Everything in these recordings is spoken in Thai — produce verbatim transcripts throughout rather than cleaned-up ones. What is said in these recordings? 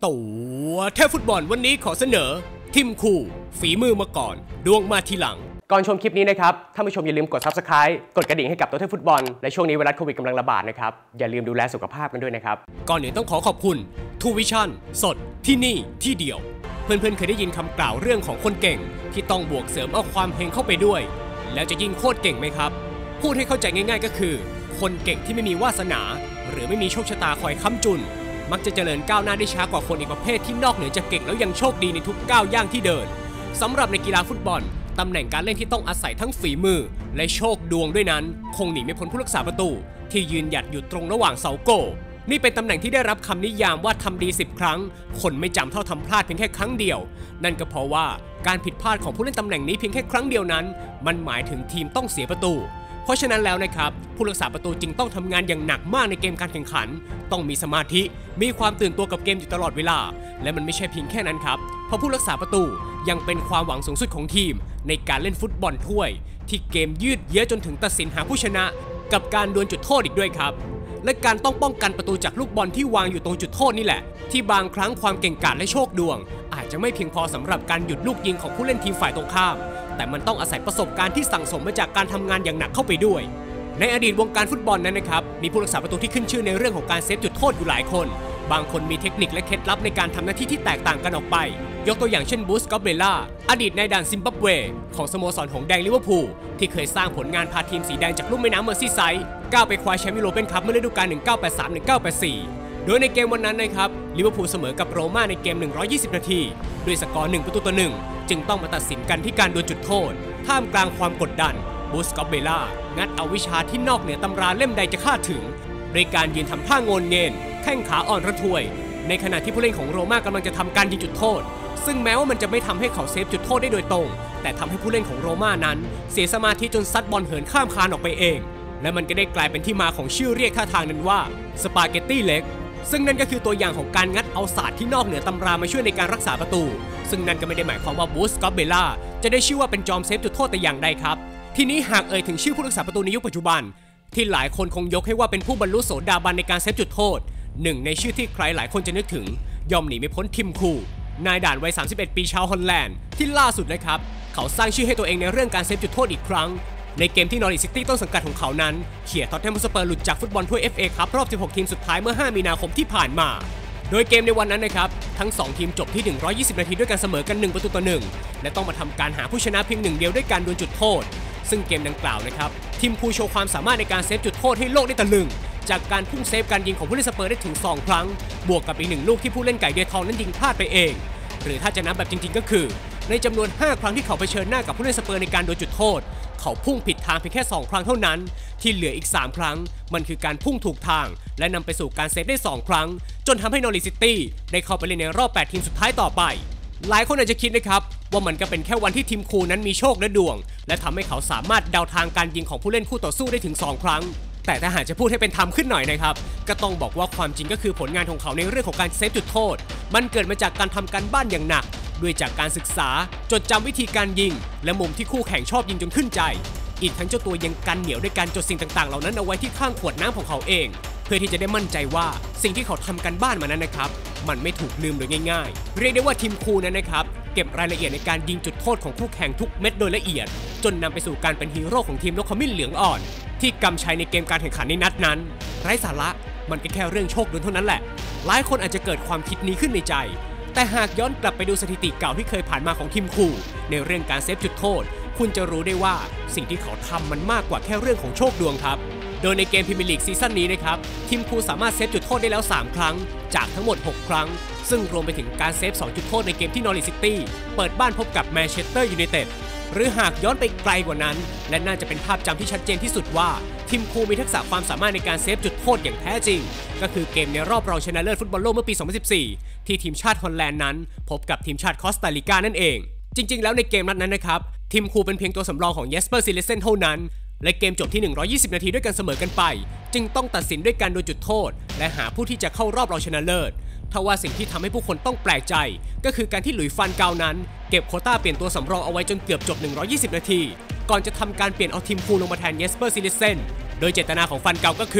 ตัวแทบฟุตบอลวันนี้ขอเสนอทีมคู่ฝีมือมาก่อนดวงมาทีหลังก่อนชมคลิปนี้นะครับท่านผู้ชมอย่าลืมกด ซับสไครบ์ กดกระดิ่งให้กับตัวแทบฟุตบอลและช่วงนี้ไวรัสโควิดกำลังระบาดนะครับอย่าลืมดูแลสุขภาพกันด้วยนะครับก่อนอื่นต้องขอขอบคุณทูวิชั่นสดที่นี่ที่เดียวเพื่อนๆเคยได้ยินคำกล่าวเรื่องของคนเก่งที่ต้องบวกเสริมเอาความเฮงเข้าไปด้วยแล้วจะยิ่งโคตรเก่งไหมครับพูดให้เข้าใจง่ายๆก็คือคนเก่งที่ไม่มีวาสนาหรือไม่มีโชคชะตาคอยค้ำจุนมักจะเจริญก้าวหน้าได้ช้ากว่าคนอีกประเภทที่นอกเหนือจากเก่งแล้วยังโชคดีในทุกก้าวย่างที่เดินสำหรับในกีฬาฟุตบอลตำแหน่งการเล่นที่ต้องอาศัยทั้งฝีมือและโชคดวงด้วยนั้นคงหนีไม่พ้นผู้รักษาประตูที่ยืนหยัดอยู่ตรงระหว่างเสาโกนี่เป็นตำแหน่งที่ได้รับคำนิยามว่าทำดีสิบครั้งคนไม่จำเท่าทำพลาดเพียงแค่ครั้งเดียวนั่นก็เพราะว่าการผิดพลาดของผู้เล่นตำแหน่งนี้เพียงแค่ครั้งเดียวนั้นมันหมายถึงทีมต้องเสียประตูเพราะฉะนั้นแล้วนะครับผู้รักษาประตูจึงต้องทำงานอย่างหนักมากในเกมการแข่งขันต้องมีสมาธิมีความตื่นตัวกับเกมอยู่ตลอดเวลาและมันไม่ใช่เพียงแค่นั้นครับเพราะผู้รักษาประตูยังเป็นความหวังสูงสุดของทีมในการเล่นฟุตบอลถ้วยที่เกมยืดเยื้อจนถึงตัดสินหาผู้ชนะกับการดวลจุดโทษอีกด้วยครับและการต้องป้องกันประตูจากลูกบอลที่วางอยู่ตรงจุดโทษนี่แหละที่บางครั้งความเก่งกาจและโชคดวงอาจจะไม่เพียงพอสำหรับการหยุดลูกยิงของผู้เล่นทีมฝ่ายตรงข้ามแต่มันต้องอาศัยประสบการณ์ที่สั่งสมมาจากการทำงานอย่างหนักเข้าไปด้วยในอดีตวงการฟุตบอลนั้นนะครับมีผู้รักษาประตูที่ขึ้นชื่อในเรื่องของการเซฟจุดโทษอยู่หลายคนบางคนมีเทคนิคและเคล็ดลับในการทำหน้าที่ที่แตกต่างกันออกไปยกตัวอย่างเช่นบูส กอบเบล่าอดีตนายด่านซิมบับเวของสโมสรหงส์แดงลิเวอร์พูลที่เคยสร้างผลงานพาทีมสีแดงจากลุ่มแม่น้ำเมอร์ซีไซด์ก้าวไปคว้าแชมป์ยูโรเปียนคัพเมื่อฤดูกาล หนึ่งพันเก้าร้อยแปดสิบสาม ถึง หนึ่งพันเก้าร้อยแปดสิบสี่ โดยในเกมวันนั้นนะครับลิเวอร์พูลเสมอกับโรม่าในเกมหนึ่งร้อยยี่สิบนาทีด้วยสกอร์หนึ่งประตูต่อหนึ่งจึงต้องมาตัดสินกันที่การดวลจุดโทษท่ามกลางความกดดันบูส กอบเบล่างัดเอาวิชาที่นอกเหนือตำราเล่มใดจะคาดถึงโดยการยืนทำท่าโงนเงินแข้งขาอ่อนระทวยในขณะที่ผู้เล่นของโรม่ากำลังจะทำการยิงจุดโทษซึ่งแม้ว่ามันจะไม่ทำให้เขาเซฟจุดโทษได้โดยตรงแต่ทำให้ผู้เล่นของโรม่านั้นเสียสมาธิจนซัดบอลเหินข้ามคานออกไปเองและมันก็ได้กลายเป็นที่มาของชื่อเรียกท่าทางนั้นว่าสปาเกตตี้เล็กซึ่งนั่นก็คือตัวอย่างของการงัดเอาศาสตร์ที่นอกเหนือตำรามาช่วยในการรักษาประตูซึ่งนั่นก็ไม่ได้หมายความว่าบูส กอบเบล่าจะได้ชื่อว่าเป็นจอมเซฟจุดโทษแต่อย่างใดครับทีนี้หากเอ่ยถึงชื่อผู้รักษาประตูในยุคปัจจุบันที่หลายคนคงยกให้ว่าเป็นผู้บรรลุโสดาบันในการเซฟจุดโทษหนึ่งในชื่อที่ใครหลายคนจะนึกถึงย่อมหนีไม่พ้นทิมคูนายด่านวัยสามสิบเอ็ดปีชาวฮอลแลนด์ที่ล่าสุดนะครับเขาสร้างชื่อให้ตัวเองในเรื่องการเซฟจุดโทษอีกครั้งในเกมที่นอริทซิตี้ต้นสังกัดของเขานั้นเขี่ยท็อตแนมฮอตสเปอร์หลุดจากฟุตบอลถ้วย เอฟ เอ คัพรอบสิบหกทีมสุดท้ายเมื่อห้ามีนาคมที่ผ่านมาโดยเกมในวันนั้นนะครับทั้งสองทีมจบที่หนึ่งร้อยยี่สิบนาทีด้วยการเสมอกันหนึ่งประตูต่อหนึ่งและต้องมาทำการหาผู้ชนะเพียงหนึ่งเดียวด้วยการดวลจุดโทษซึ่งเกมดังกล่าวนะครับทีมคูโชว์ความสามารถในการเซฟจุดโทษให้โลกได้ตะลึงจากการพุ่งเซฟการยิงของผู้เล่นสเปอร์ได้ถึงสองครั้งบวกกับอีกหนึ่งลูกที่ผู้เล่นไก่เดทองนั้นยิงพลาดไปเองหรือถ้าจะนับแบบจริงๆก็คือในจำนวนห้าครั้งที่เขาเผชิญหน้ากับผู้เล่นสเปอร์ในการโดนจุดโทษเขาพุ่งผิดทางเพียงแค่สองครั้งเท่านั้นที่เหลืออีกสามครั้งมันคือการพุ่งถูกทางและนำไปสู่การเซฟได้สองครั้งจนทำให้นอริทซิตี้ได้เข้าไปเล่นในรอบแปดทีมสุดท้ายต่อไปหลายคนอาจจะคิดนะครับว่ามันก็เป็นแค่วันที่ทีมคูนั้นมีโชคและดวงและทำให้เขาสามารถเดาทางการยิงของผู้เล่นคู่ต่อสู้ได้ถึงสองครั้งแต่ถ้าหากจะพูดให้เป็นธรรมขึ้นหน่อยนะครับก็ต้องบอกว่าความจริงก็คือผลงานของเขาในเรื่องของการเซฟจุดโทษมันเกิดมาจากการทำการบ้านอย่างหนักด้วยจากการศึกษาจดจำวิธีการยิงและมุมที่คู่แข่งชอบยิงจนขึ้นใจอีกทั้งเจ้าตัวยังกันเหนียวด้วยการจดสิ่งต่างๆเหล่านั้นเอาไว้ที่ข้างขวดน้ำของเขาเองเพื่อที่จะได้มั่นใจว่าสิ่งที่เขาทำกันบ้านมานั้นนะครับมันไม่ถูกลืมโดยง่ายๆเรียกได้ว่าทีมคูนั้นนะครับเก็บรายละเอียดในการยิงจุดโทษของคู่แข่งทุกเม็ดโดยละเอียดจนนำไปสู่การเป็นฮีโร่ของทีมนกขมิ้นเหลืองอ่อนที่กำชัยในเกมการแข่งขันในนัดนั้นไร้สาระมันก็แค่เรื่องโชคดวงเท่านั้นแหละหลายคนอาจจะเกิดความคิดนี้ขึ้นในใจแต่หากย้อนกลับไปดูสถิติเก่าที่เคยผ่านมาของทีมคูในเรื่องการเซฟจุดโทษคุณจะรู้ได้ว่าสิ่งที่เขาทำมันมากกว่าแค่เรื่องของโชคดวงครับโดยในเกมพรีเมียร์ลีกซีซั่นนี้นะครับทีมคูสามารถเซฟจุดโทษได้แล้วสามครั้งจากทั้งหมดหกครั้งซึ่งรวมไปถึงการเซฟสองจุดโทษในเกมที่นอริทซิตี้เปิดบ้านพบกับแมนเชสเตอร์ยูไนเต็ดหรือหากย้อนไปไกลกว่านั้นและน่าจะเป็นภาพจำที่ชัดเจนที่สุดว่าทีมคูมีทักษะความสามารถในการเซฟจุดโทษอย่างแท้จริงก็คือเกมในรอบรองชนะเลิศฟุตบอลโลกเมื่อปี สองพันสิบสี่ ที่ทีมชาติฮอลแลนด์นั้นพบกับทีมชาติคอสตาริกานั่นเองจริงๆแล้วในเกมนัดนั้นนะครับทีมคูเป็นเพียงตัวสำรองของเยสเปอร์ซิลิเซนเท่านั้นและเกมจบที่หนึ่งร้อยยี่สิบนาทีด้วยกันเสมอกันไปจึงต้องตัดสินด้วยการโดนจุดโทษและหาผู้ที่จะเข้ารอบรองชนะเลิศทว่าสิ่งที่ทำให้ผู้คนต้องแปลกใจก็คือการที่หลุยส์ฟันเกานั้นเก็บโควต้าเปลี่ยนตัวสำรองเอาไว้จนเกือบจบหนึ่งร้อยยี่สิบนาทีก่อนจะทำการเปลี่ยนเอาทีมคูลงมาแทนเยสเปอร์ซิลิเซนโดยเจตนาของฟันเกาก็คือ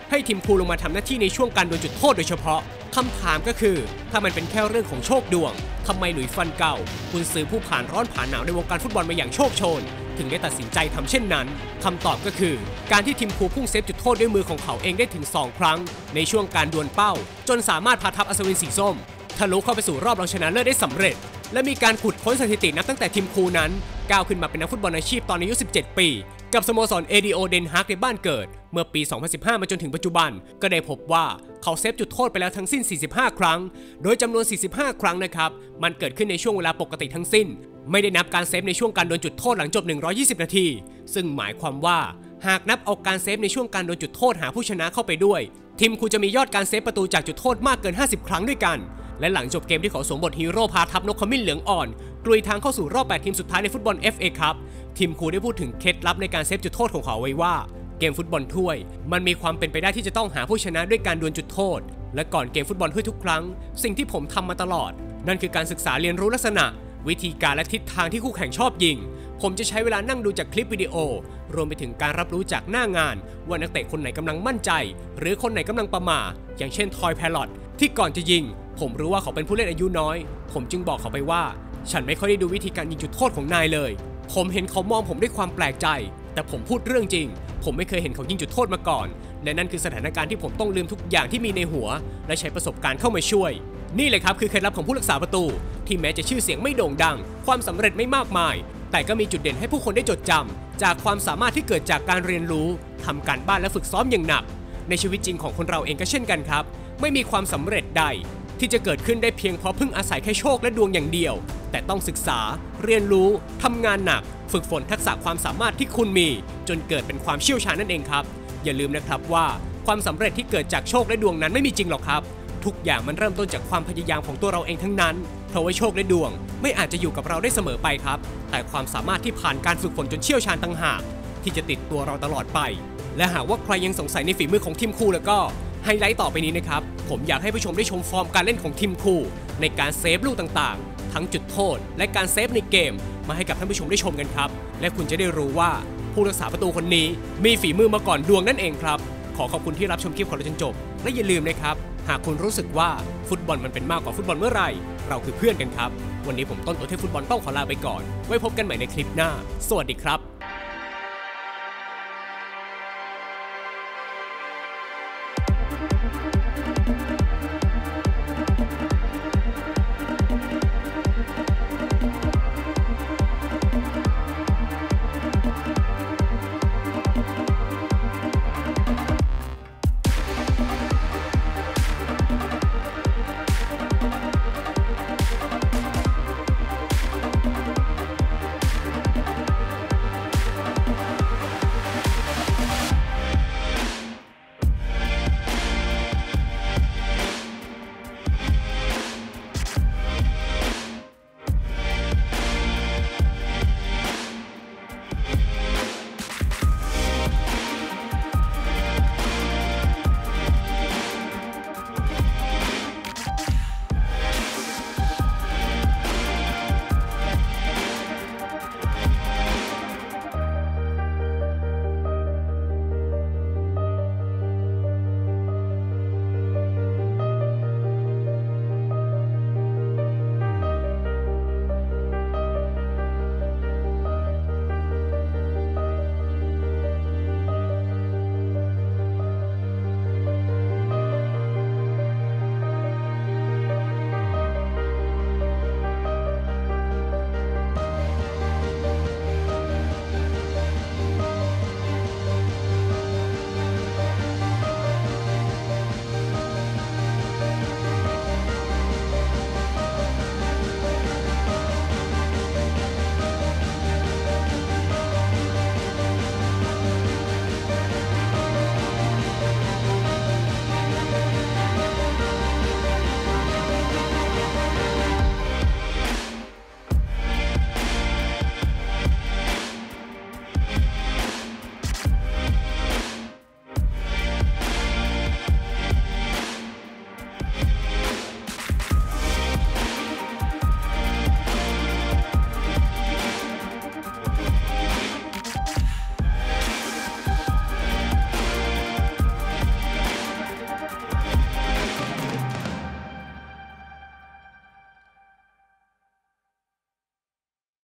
ให้ทีมครูลงมาทำหน้าที่ในช่วงการดวลจุดโทษโดยเฉพาะคำถามก็คือถ้ามันเป็นแค่เรื่องของโชคดวงทำไมหลุยส์ฟันเก่ากุนซือผู้ผ่านร้อนผ่านหนาวในวงการฟุตบอลมาอย่างโชคโชนถึงได้ตัดสินใจทำเช่นนั้นคำตอบก็คือการที่ทีมครูพุ่งเซฟจุดโทษด้วยมือของเขาเองได้ถึงสองครั้งในช่วงการดวลเป้าจนสามารถพาทัพอัศวินสีส้มทะลุเข้าไปสู่รอบรองชนะเลิศได้สำเร็จและมีการขุดค้นสถิตินับตั้งแต่ทีมครูนั้นก้าวขึ้นมาเป็นนักฟุตบอลอาชีพตอนอายุสิบเจ็ดปีกับสโมสรเอดีโอเดนฮากในบ้านเกิดเมื่อปีสองพันสิบห้ามาจนถึงปัจจุบันก็ได้พบว่าเขาเซฟจุดโทษไปแล้วทั้งสิ้นสี่สิบห้าครั้งโดยจำนวนสี่สิบห้าครั้งนะครับมันเกิดขึ้นในช่วงเวลาปกติทั้งสิ้นไม่ได้นับการเซฟในช่วงการโดนจุดโทษหลังจบหนึ่งร้อยยี่สิบนาทีซึ่งหมายความว่าหากนับเอาการเซฟในช่วงการโดนจุดโทษหาผู้ชนะเข้าไปด้วยทีมครูจะมียอดการเซฟประตูจากจุดโทษมากเกินห้าสิบครั้งด้วยกันและหลังจบเกมที่เขาสวมบทฮีโร่พาทัพนกขมิ้นเหลืองอ่อนกลุยทางเข้าสู่รอบแปดทีมสุดท้ายในฟุตบอล เอฟ เอ Cup ทีมครูได้พูดถึงเคล็ดลับในการเซฟจุดโทษของเขาไว้ว่าเกมฟุตบอลถ้วยมันมีความเป็นไปได้ที่จะต้องหาผู้ชนะด้วยการดวลจุดโทษและก่อนเกมฟุตบอลถ้วยทุกครั้งสิ่งที่ผมทำมาตลอดนั่นคือการศึกษาเรียนรู้ลักษณะวิธีการและทิศทางที่คู่แข่งชอบยิงผมจะใช้เวลานั่งดูจากคลิปวิดีโอรวมไปถึงการรับรู้จากหน้างานว่านักเตะคนไหนกำลังมั่นใจหรือคนไหนกำลังประหม่าอย่างเช่นทอยแพลลอตที่ก่อนจะยิงผมรู้ว่าเขาเป็นผู้เล่นอายุน้อยผมจึงบอกเขาไปว่าฉันไม่ค่อยได้ดูวิธีการยิงจุดโทษของนายเลยผมเห็นเขามองผมด้วยความแปลกใจแต่ผมพูดเรื่องจริงผมไม่เคยเห็นเขายิงจุดโทษมาก่อนและนั่นคือสถานการณ์ที่ผมต้องลืมทุกอย่างที่มีในหัวและใช้ประสบการณ์เข้ามาช่วยนี่เลยครับคือเคล็ดลับของผู้รักษาประตูที่แม้จะชื่อเสียงไม่โด่งดังความสำเร็จไม่มากมายแต่ก็มีจุดเด่นให้ผู้คนได้จดจำจากความสามารถที่เกิดจากการเรียนรู้ทำการบ้านและฝึกซ้อมอย่างหนักในชีวิตจริงของคนเราเองก็เช่นกันครับไม่มีความสำเร็จใดที่จะเกิดขึ้นได้เพียงเพราะพึ่งอาศัยแค่โชคและดวงอย่างเดียวแต่ต้องศึกษาเรียนรู้ทำงานหนักฝึกฝนทักษะความสามารถที่คุณมีจนเกิดเป็นความเชี่ยวชาญนั่นเองครับอย่าลืมนะครับว่าความสำเร็จที่เกิดจากโชคและดวงนั้นไม่มีจริงหรอกครับทุกอย่างมันเริ่มต้นจากความพยายามของตัวเราเองทั้งนั้นเพราะว่าโชคและดวงไม่อาจจะอยู่กับเราได้เสมอไปครับแต่ความสามารถที่ผ่านการฝึกฝนจนเชี่ยวชาญต่างหากที่จะติดตัวเราตลอดไปและหากว่าใครยังสงสัยในฝีมือของทีมครูแล้วก็ไฮไลท์ต่อไปนี้นะครับผมอยากให้ผู้ชมได้ชมฟอร์มการเล่นของทีมครูในการเซฟลูกต่างๆทั้งจุดโทษและการเซฟในเกมมาให้กับท่านผู้ชมได้ชมกันครับและคุณจะได้รู้ว่าผู้รักษาประตูคนนี้มีฝีมือมาก่อนดวงนั่นเองครับขอขอบคุณที่รับชมคลิปของเราจนจบและอย่าลืมนะครับหากคุณรู้สึกว่าฟุตบอลมันเป็นมากกว่าฟุตบอลเมื่อไหร่เราคือเพื่อนกันครับวันนี้ผมต้นตัวเทพฟุตบอลต้องขอลาไปก่อนไว้พบกันใหม่ในคลิปหน้าสวัสดีครับ